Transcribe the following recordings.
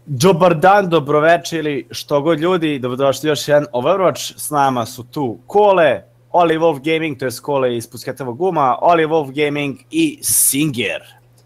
Dobar dan, dobroveče ili što god ljudi, dobrodošli još jedan Overwatch, s nama su tu Kole, Oli Wolf Gaming, to je Kole iz Pusketovog guma, Oli Wolf Gaming i Singer.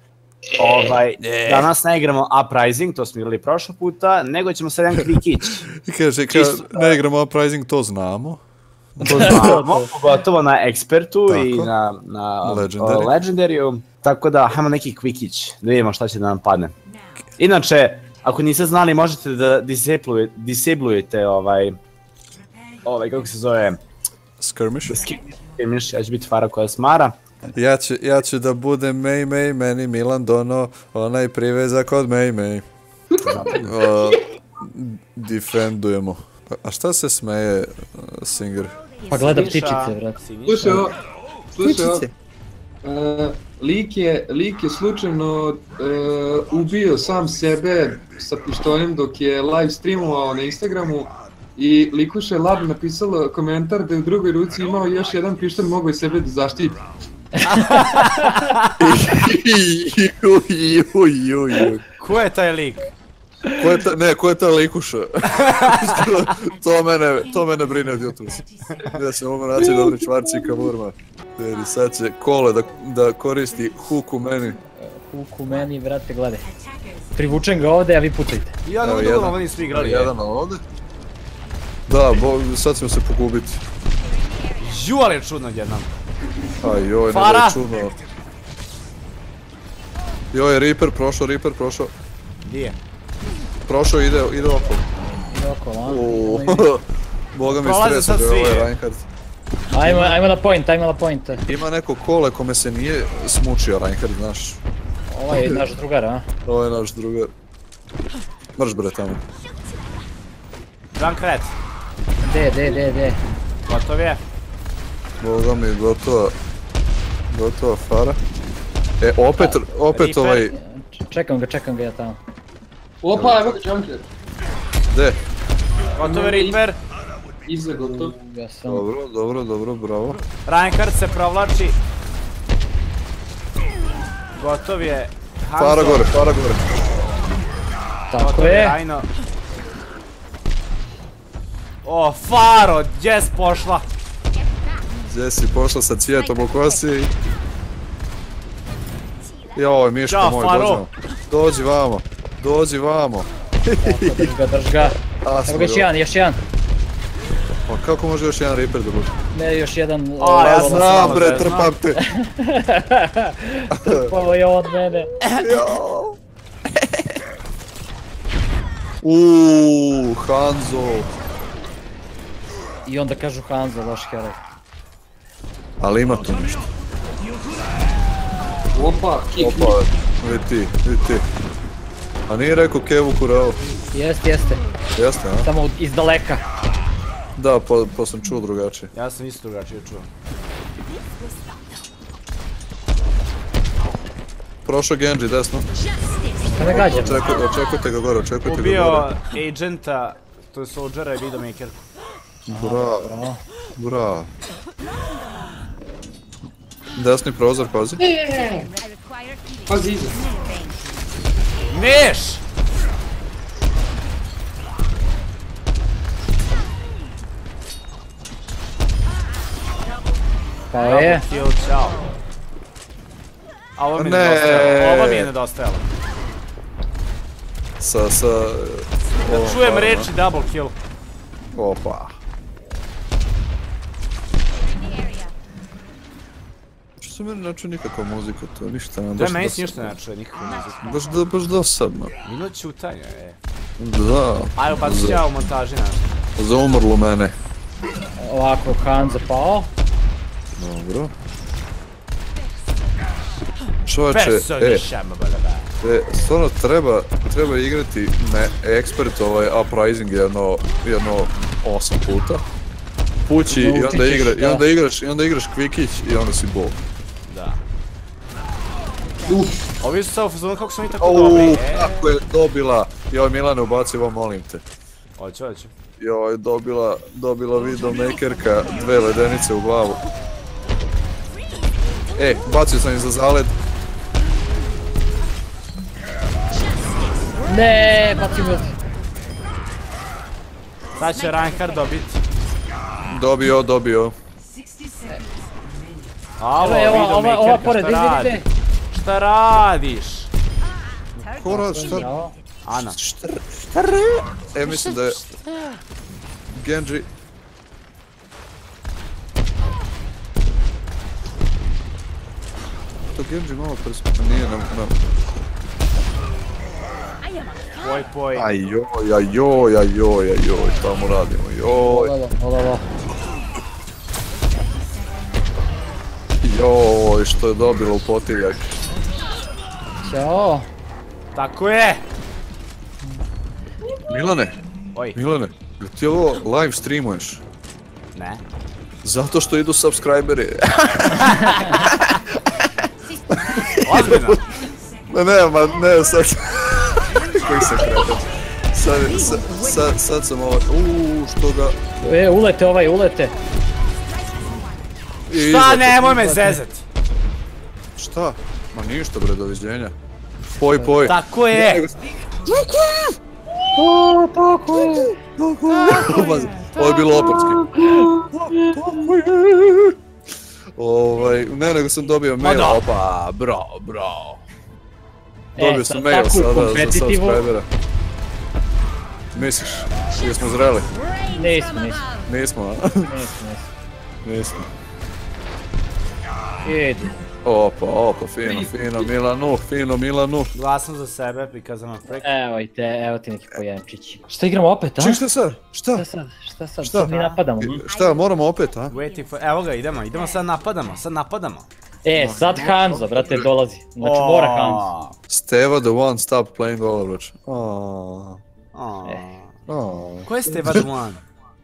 Danas ne igramo Uprising, to smo igrali prošlo puta, nego ćemo sad jedan kvikić. Kaže, ne igramo Uprising, to znamo. To znamo, pogotovo na Expertu i na Legendaryu, tako da hajmo neki kvikić, da vidimo šta će da nam padne. Inače, ako niste znali, možete da disablujete kako se zove... Skirmish? Skirmish, ja ću biti fara koja smara. Ja ću da budem Mei, meni Milan dono, onaj privezak od Mei. Defendujemo. A šta se smeje, Singer? Pa gleda ptičice, vrat. Slušaj ovo. Lik je slučajno ubio sam sebe sa pištoljem dok je live streamovao na Instagramu i likuša je Lab napisalo komentar da je u drugoj ruci imao još jedan pištolj, mogao je sebe da zaštiti. Ko je taj lik? Ko je ta likuša? To mene brine od jutros. Ja se mogu naći dobri čvarci i kamurma. Jer sad će Kole da koristi huk u meni. Huk u meni, vrate, gledaj. Privučem ga ovde, a vi pucajte. Ja ne mogu oni svi igrali. Jedan ovde. Da, sad ćemo se pogubiti. Ju, ali je čudno jednom. Aj joj, ne da je čudno. Joj, Reaper prošao. Gdje je? Prošao, ide okolo. Ide okolo, Boga mi stresa da je ovaj Reinhardt. Ajmo na point. Ima neko Kole kome se nije smučio Reinhardt, znaš. Ovo je naš drugar, a? Ovo je naš drugar. Mrš bre tamo. Junkrat. De. Gotov je. Boga mi, gotova fara. Opet ovaj... Čekam ga ja tamo. Opa, evo ga Junkrat. De? Gotov je Reaper. Iza gotov. Dobro, bravo. Reinhardt se provlači. Gotov je Hanzo. Fara gore. Tako je. O, Faro, gdje si pošla? Gdje si pošla sa cvijetom u kosi? Joj, Miško moj, dođi vamo. Drž ga. Evo ga još jedan. Pa kako može još jedan Reaper da bude? Ne, još jedan... Ja znam bre, trpam te. Trpavo je od mene. Hanzo. I onda kažu Hanzo, loš heroj. Ali ima tu nešto. Opa, vidi ti. A nije rekao Kevu Kurao? Jeste. Jeste, a? Samo iz daleka. Da, pa sam čuo drugačije. Ja sam isto drugačije čuo. Prošao Genji, desno. Šta me gađa? Očekujte ga gore. Ubio agenta, to je soldiera i Widowmakerku. Bravo. Desni prozor, pazi. Pazi iza. Neš! Pa je. A ovo mi je nedostajalo. Da čujem reči double kill. Opa. Što se meni ne čuje nikakva muzika, to je ništa. Da, meni se ništa ne čuje nikakva muzika. Baš dosadno. Bilo čutanje, je. Da. Ajde, bacit ću ja u montaži nešto. Za umrlo mene. Ovako, Hanzo pao. Dobro. Čovječe, stvarno treba igrati na Expert Uprising jedno 8 puta. Pući i onda igraš kvikić i onda si bol. Da. Ovi su sad u fazonu kako su oni tako dobri. Kako je dobila. Joj Milane, ubaci ovo, molim te. Hoću. Joj, dobila Widowmakerka 2 ledenice u glavu. Bacio sam ih za zaled. Ne, bacio mi ulti. Sad će Reinhardt dobit. Dobio. Alo, Evo, ova pored, vidi. Šta radiš? Ko radi, šta? Ana. Mislim da je... Genji... To Genji malo perspektiva, nije nam... Poj. Ajoj, tamo radimo, joj. Joj, što je dobilo u potiljak. Ćao. Tako je! Milane, Oj. jel ti ovo live streamuješ? Ne. Zato što idu subscriberi. Ozbiljno? Ne, sad... Koji se kretam? Sad sam ovaj... što ga... Ulete. Šta, nemoj me zezat! Šta? Ma ništa bre, doviđenja. Poj. Tako je! Ovo je bilo operski. Ne, nego sam dobio mail, opa, bravo. Dobio sam mail sada za subscribera. Misliš, jesmo zreli? Nismo, a? Nismo. Idi. Opa, fino Milanu. Glasam za sebe, prikazano prek. Evo ti neki pojemčić. Šta igramo opet, a? Ček, šta sad? Šta sad? Sad mi napadamo. Šta, moramo opet, a? Evo ga, idemo sad napadamo. Sad Hanzo, brate, dolazi. Znači mora Hanzo. Steva the one stop playing Overwatch. Ko je Steva the one?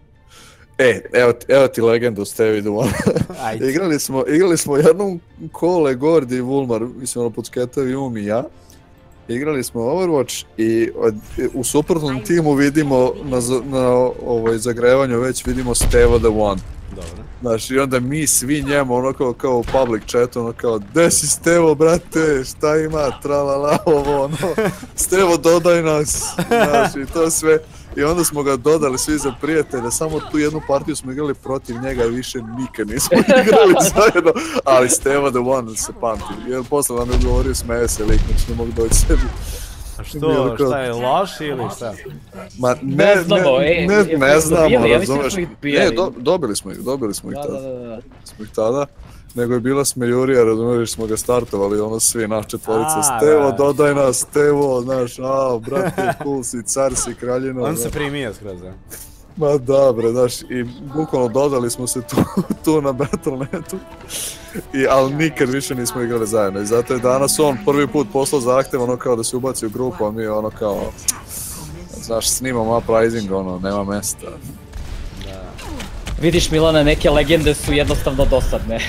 Evo ti legendu Stevi the one. Igrali smo jednom kole Gordi i Vulmar, mislim pod Sketovi i ja. Igrali smo Overwatch i u suprotnom timu vidimo na zagrevanju već vidimo Steva the one. Dobro. Znaš, i onda mi svi njemu ono kao u public chatu, ono kao gde si Stevo brate, šta ima, tralala, ovo ono, Stevo dodaj nas, znaš, i to sve. I onda smo ga dodali svi za prijatelje, samo tu jednu partiju smo igrali protiv njega i više nikad nismo igrali zajedno, ali Stevo the one se pamti, jer posle nam je govorio smeje se lik, znači ne mogu doći sebi. A što, šta je loš ili šta? Ma ne znamo, razumeš, dobili smo ih tada, nego je bila smejurija, razumiješ, smo ga startovali, ono svi naš četvorica, Stevo, dodaj nas, Stevo, znaš, brate, cool si, car si, kraljino. On se primio skroz, da. Ma da bre, znaš, i bukvalno dodali smo se tu na Battle.netu, ali nikad više nismo igrali zajedno i zato je danas on prvi put poslao zahtjev, ono kao da se ubaci u grupu, a mi ono kao, znaš, snimamo uprising, ono, nema mesta. Vidiš Milane, neke legende su jednostavno dosadne.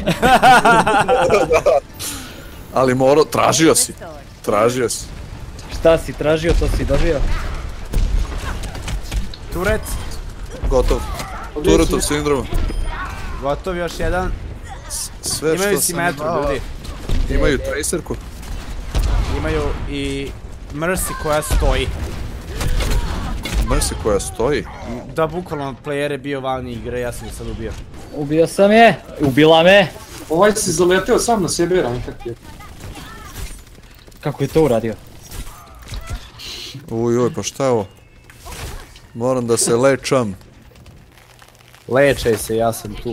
Ali morao, tražio si. Šta si tražio, to si dobio. Turet. Gotov. Turetov sindrom. Gotov još jedan. Sve što imaju simetru, ljudi. Imaju tracerku. Imaju i Mercy koja stoji. Mercy koja stoji? Da, bukvalno player je bio van igre, ja sam je sad ubio. Ubio sam je, ubila me. Ovaj si zaleteo sam na sebe, Reinhardt je. Kako je to uradio? Ujoj, pa šta je ovo? Moram da se lečam. Lečaj se, ja sam tu.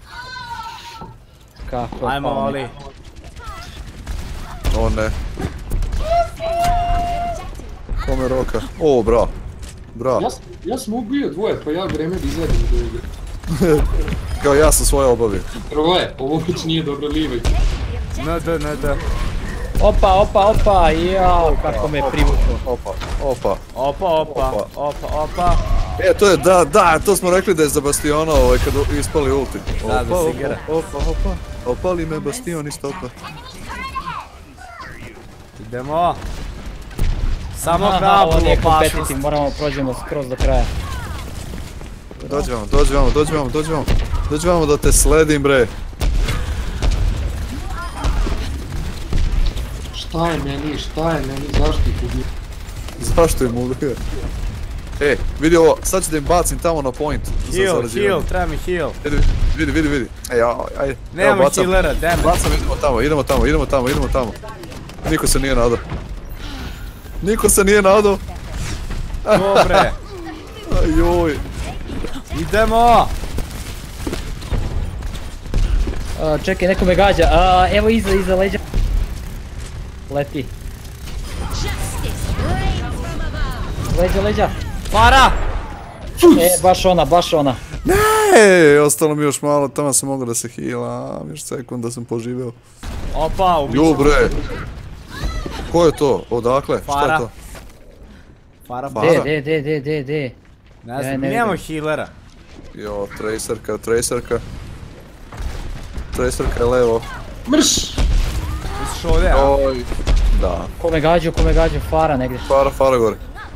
Kako? Ajmo, Oli. O ne. Kome roka? O, bravo. Ja sam ubio dvoje, pa ja vreme da izvedim do igre. Kao ja sam svoje obavio. Troje, ovo već nije dobro livajte. ND. Opa, jao, kako me privuklo. Opa. To je, da, to smo rekli da je za Bastiona kad ispali ulti. Da se igra. Opali me Bastion i stopa. Idemo. Samo hrabro opasnost. Moramo prođemo skroz do kraja. Dođi vamo da te sledim bre. Šta je meni, zašto ih ubio? Zašto im udrio? E, vidi ovo, sad ću da im bacim tamo na point. Heal, treba mi heal. Vidi. Ej, ajde. Nemamo healera, damn it. Bacam, idemo tamo. Niko se nije nadao. Dobre. Ajoj. Idemo. Čekaj, neko me gađa. Evo iza leđa. Leti. Leđa. Para! Baš ona. Ne, ostalo mi još malo, tamo sam mogao da se healam, još sekund da sam poživeo. Opa, ubićemo. Jo bre! Ko je to? Odakle? Šta je to? Fara. De. Ne znam, nemamo healera. Jo, tracerka. Tracerka je levo. Mrš! Misliš ovdje, a? Oj, da. Ko me gađu, Fara negdje. Fara gore.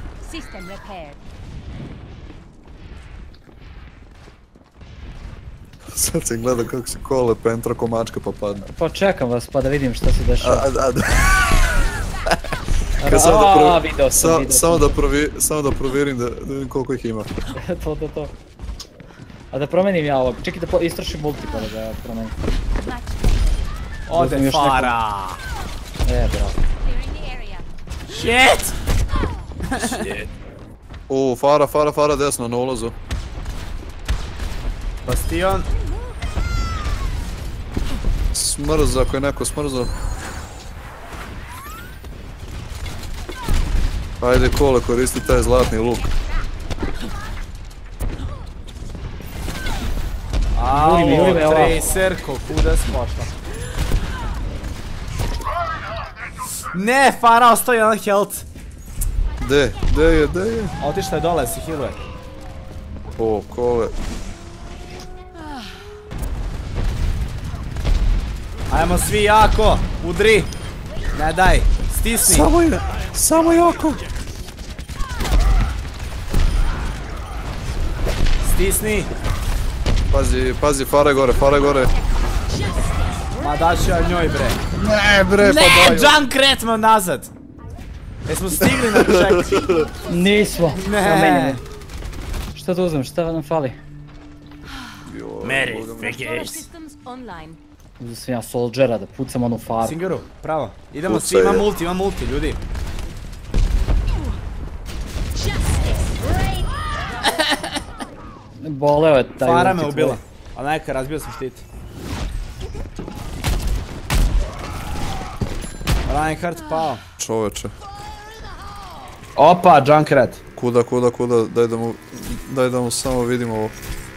Sad se gleda kako se kole pentra ko mačka pa padne. Pa čekam vas pa da vidim šta se dešava. Vidio sam. Samo da provjerim da vidim koliko ih ima. To. A da promenim ja ovog, čekaj da istrošim multi pa da ga promenim. Ode Fara! Bravo. Shit! O, Fara desno na ulazu. Bastion. Smrz, ako je neko smrzao. Ajde Kole, koristi taj zlatni luk. Juri me ova. Tracerko, kuda si pošla? Ne, Fara ostaje jedan health. De je? Otišla je dole, si healuje. O, Kole. Ajmo svi jako, udri. Ne daj, stisni. Samo jako. Stisni. Pazi, Fara gore. Ma daću ja njoj bre. Ne bre, pa daju. Ne, Junkrat me nazad. Jesmo stigli na ček? Nismo. Ne. Šta da uzmem, šta nam fali? Mary, figures. Uzem sam ja soldiera da pucam onu Faru. Singeru, pravo. Idemo svi, ima multi, ljudi. Boleo je taj ulti. Fara me ubila. A neka, razbio sam štit. Reinhardt pao. Čoveče. Opa, Junkrat. Kuda, daj da mu samo vidimo ovo.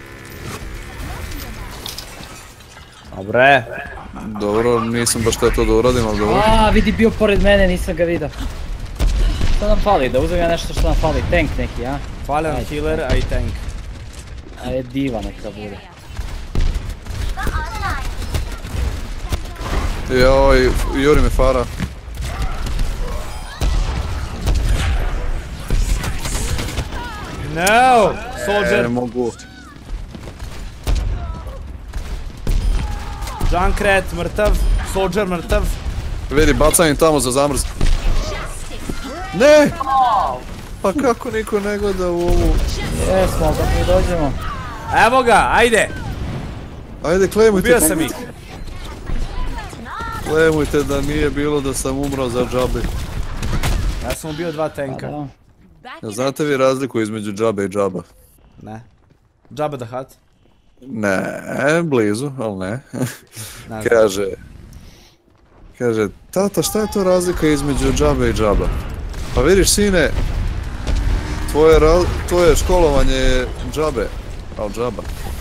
Dobre. Dobro, nisam baš to da uradim, ali dobro. Vidi, bio pored mene, nisam ga vidio. Šta nam fali? Da uzem ja nešto što nam fali, tank neki, a? Fali nam healer, a i tank. A je diva neka bude. Joj, juri me Fara. No! Soldier! Ne mogu. Junkrat mrtav, Soldier mrtav. Vidi, bacam im tamo za zamrz. Ne! Pa kako niko ne gleda u ovu? Jesmo, da mi dođemo. Evo ga, ajde! Ajde, klemujte. Ubio sam ih. Klemujte da nije bilo da sam umrao za džabe. Ja sam ubio 2 tanka. Znate vi razliku između džabe i džaba? Ne. Džaba da hat? Ne, blizu, ali ne. Kaže, tata, šta je to razlika između džabe i džaba? Pa vidiš, sine, tvoje školovanje je džabe, ali džaba.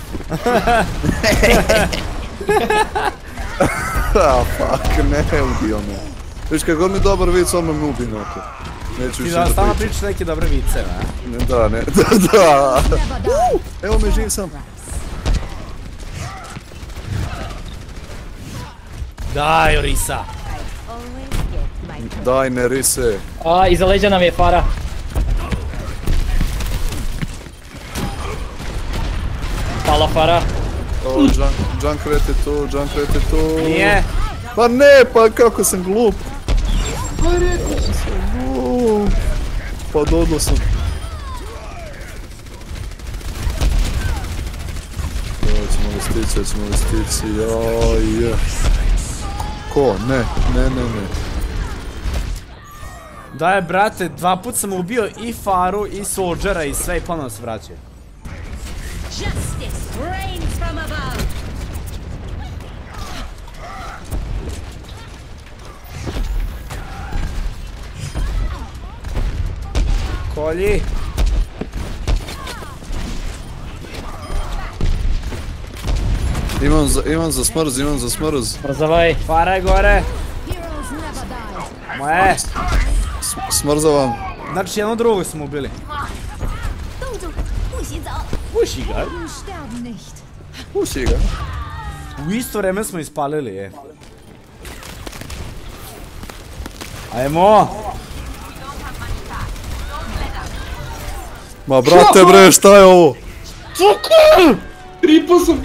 Fuck, ne, ubio me. Viš, kad god mi dobar vic, on me ubi nako. Neću više da pričam. Ti stalno pričaš neke dobre vice, ne? Da. Evo me, živ sam. Daj, Orisa. Daj, ne rise. Iza leđa nam je Fara. Hvala Fara. Junkrat je tu. Nije. Pa ne, pa kako sam glup. pa dodao sam. Hoćemo li stići, joj. Ko? Ne. Daj, brate, 2 put sam ubio i Faru, i Soldiera, i sve, i ponovno se vraćaju. Kolji! Imam za smrz. Brzavaj. Fara je gore! Moje! Smrzavam. Znači, jedno drugo smo ubili. Puši ga. Puši ga. U isto vreme smo ispalili, je. Ajmo! Ma brate bre, šta je ovo? Tripo sam...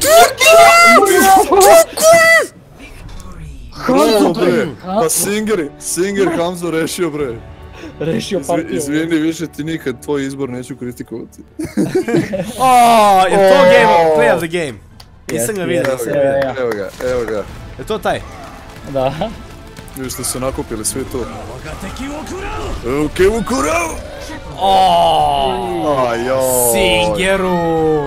Bravo bre, pa Singer Hamzo rešio bre. Rešio partiju. Izvini, više ti nikad tvoj izbor neću kritikovati. Oooo, je to game, play of the game. Nisam ga vidio, Evo ga. Je to taj? Da. Vidiš da su nakupili svi tu. Kevu kurao! Oooo, Singeru!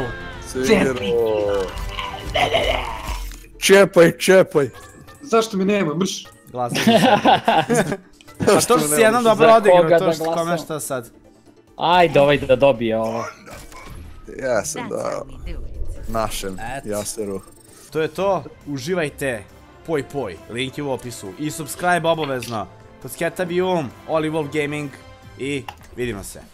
Čepaj! Zašto mi nema, brš? Glasam se. A to što si jednom dobro odigrao, to što kome šta sad? Ajde ovaj da dobije ovo. Ja sam dao našem Jaseru. To je to, uživajte, poj, link je u opisu i subscribe obavezno. Pod Sketabium, Oli Wolf Gaming i vidimo se.